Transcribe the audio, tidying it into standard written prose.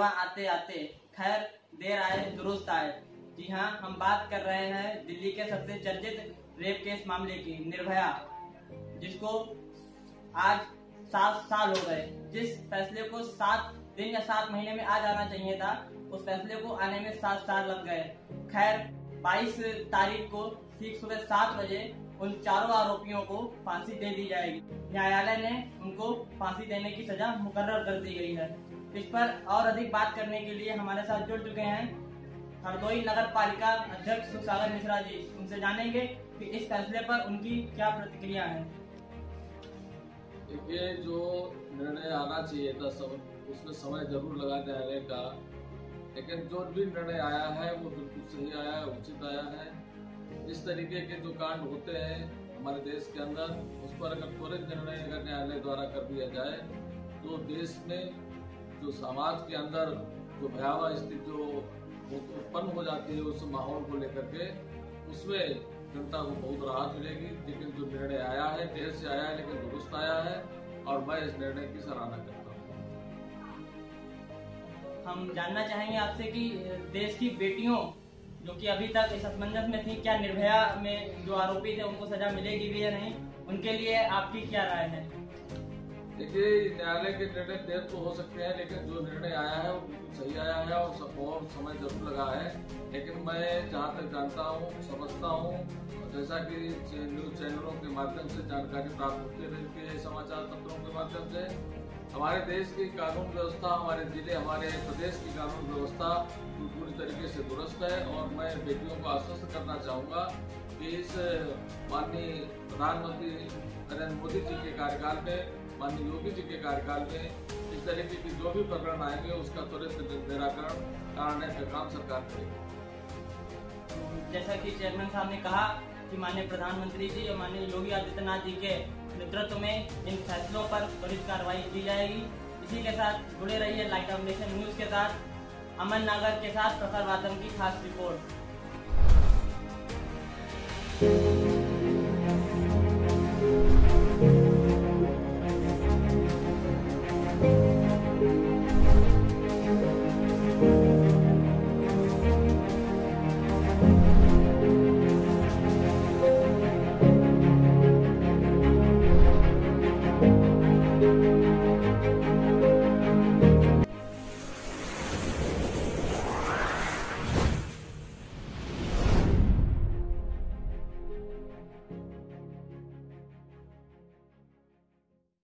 फतवा आते आते, खैर देर आए दुरुस्त आए। जी हाँ, हम बात कर रहे हैं दिल्ली के सबसे चर्चित रेप केस मामले की, निर्भया, जिसको आज 7 साल हो गए। जिस फैसले को 7 दिन या 7 महीने में आ जाना चाहिए था, उस फैसले को आने में 7 साल लग गए। खैर 22 तारीख को ठीक सुबह 7 बजे उन चारों आरोपियों को फांसी दे दी जाएगी। न्यायालय ने उनको फांसी देने की सजा मुकर्रर कर दी गई है। इस पर और अधिक बात करने के लिए हमारे साथ जुड़ चुके हैं हरदोई नगर पालिका अध्यक्ष सुखसागर मिश्रा जी। उनसे जानेंगे कि इस फैसले पर उनकी क्या प्रतिक्रिया है। देखिए, जो निर्णय आना चाहिए था सब, उसमें समय जरूर लगा न्यायालय का, लेकिन जो भी निर्णय आया है वो बिल्कुल सही आया है, उचित आया है। इस तरीके के जो कांड होते हैं हमारे देश के अंदर, उस पर अगर त्वरित निर्णय अगर न्यायालय द्वारा कर दिया जाए तो देश में जो समाज के अंदर जो भयावह स्थिति जो उत्पन्न हो जाती है उस माहौल को लेकर के, उसमें जनता को बहुत राहत मिलेगी। लेकिन जो निर्णय आया है, देर से आया है लेकिन दुरुस्त आया है, और मैं इस निर्णय की सराहना करता हूँ। हम जानना चाहेंगे आपसे कि देश की बेटियों जो कि अभी तक इस असमंजस में थी, क्या निर्भया में जो आरोपी थे उनको सजा मिलेगी भी या नहीं, उनके लिए आपकी क्या राय है? देखिए, न्यायालय के निर्णय देर तो हो सकते हैं, लेकिन जो निर्णय आया है वो बिल्कुल सही आया है और समय जरूर लगा है। लेकिन मैं जहाँ तक जानता हूँ, समझता हूँ, जैसा कि न्यूज चैनलों के माध्यम से जानकारी प्राप्त होती रहती है, समाचार पत्रों के माध्यम से, हमारे देश की कानून व्यवस्था, हमारे जिले, हमारे प्रदेश की कानून व्यवस्था पूरी तरीके से दुरुस्त है। और मैं बेटियों को आश्वस्त करना चाहूँगा कि इस माननीय प्रधानमंत्री नरेंद्र मोदी जी के कार्यकाल में, माननीय योगी जी के कार्यकाल में इस तरीके की जो भी प्रकरण आएंगे उसका त्वरित निराकरण कराने का काम सरकार करेगी। जैसा कि चेयरमैन साहब ने कहा कि माननीय प्रधानमंत्री जी और माननीय योगी आदित्यनाथ जी के नेतृत्व में इन फैसलों पर त्वरित कार्रवाई की जाएगी। इसी के साथ जुड़े रहिए लाइट ऑफ नेशन न्यूज के साथ। अमन नागर के साथ प्रखर वादम की खास रिपोर्ट।